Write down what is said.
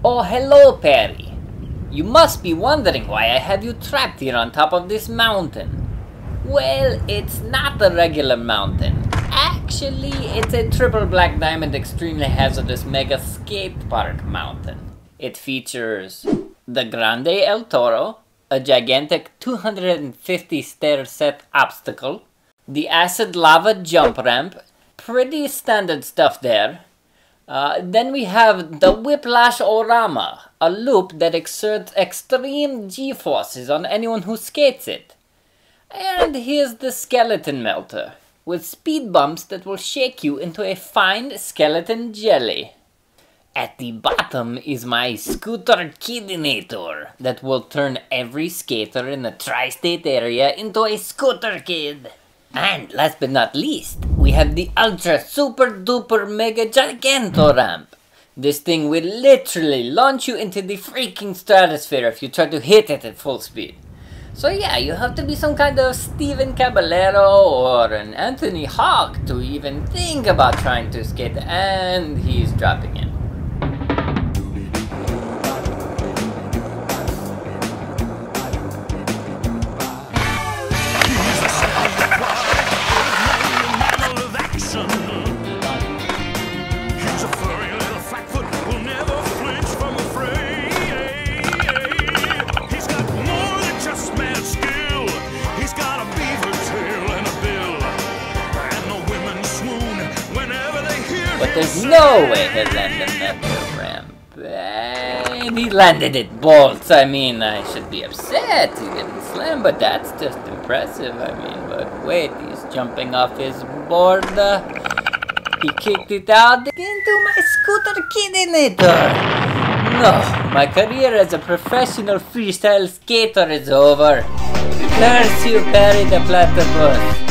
Oh, hello, Perry. You must be wondering why I have you trapped here on top of this mountain. Well, it's not a regular mountain. Actually, it's a triple black diamond extremely hazardous mega skate park mountain. It features the Grande El Toro, a gigantic 250 stair set obstacle, the acid lava jump ramp, pretty standard stuff there. Then we have the Whiplash-O-Rama, a loop that exerts extreme G-forces on anyone who skates it. And here's the Skeleton Melter, with speed bumps that will shake you into a fine skeleton jelly. At the bottom is my Scooter Kidinator that will turn every skater in the tri-state area into a scooter kid. And last but not least, we have the Ultra Super Duper Mega Giganto Ramp. This thing will literally launch you into the freaking stratosphere if you try to hit it at full speed. So yeah, you have to be some kind of Steven Caballero or an Anthony Hawk to even think about trying to skate, and he's dropping in. But there's no way he landed that ramp. And he landed it bolts. I mean, I should be upset he didn't slam, but that's just impressive. I mean, but wait, he's jumping off his board. He kicked it out into my Scooter Kidinator. No, my career as a professional freestyle skater is over. Curse you, Perry the Platypus.